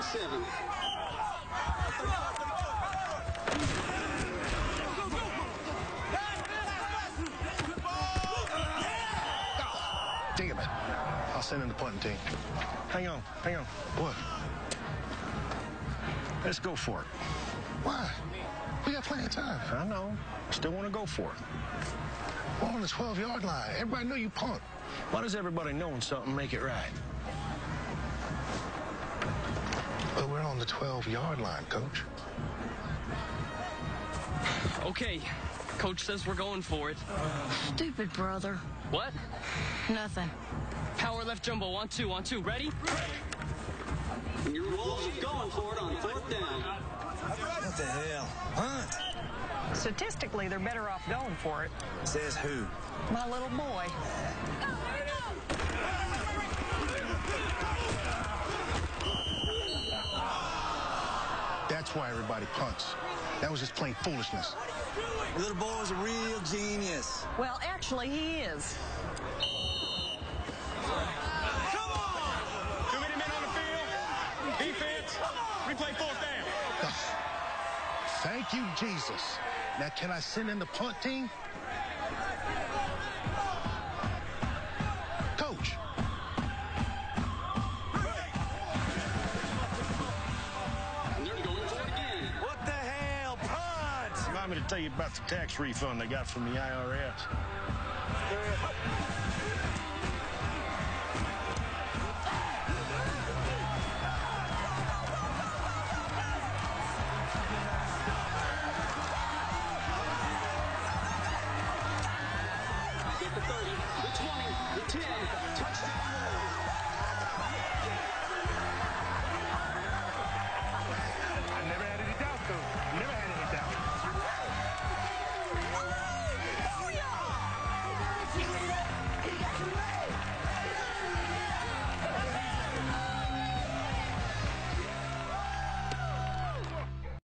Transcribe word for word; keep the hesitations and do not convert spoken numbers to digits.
thirty-seven. Damn it. I'll send in the punting team. Hang on, hang on. What? Let's go for it. Why? We got plenty of time. I know. Still want to go for it. We're on the twelve-yard line. Everybody know you punt. Why does everybody knowing something make it right? But we're on the twelve-yard line, Coach. Okay. Coach says we're going for it. Stupid brother. What? Nothing. Power left jumbo on two, on two. Ready? And your Wolves are going for it on fourth down. What the hell? Hunt? Statistically, they're better off going for it. Says who? My little boy. That's why everybody punts. That was just plain foolishness. Your little boy's a real genius. Well, actually, he is. Come on! Too many men on the field. Defense. Replay fourth down. Thank you, Jesus. Now, can I send in the punt team? Coach. And they're going for it again. What the hell? Punt! Remind me to tell you about the tax refund they got from the I R S.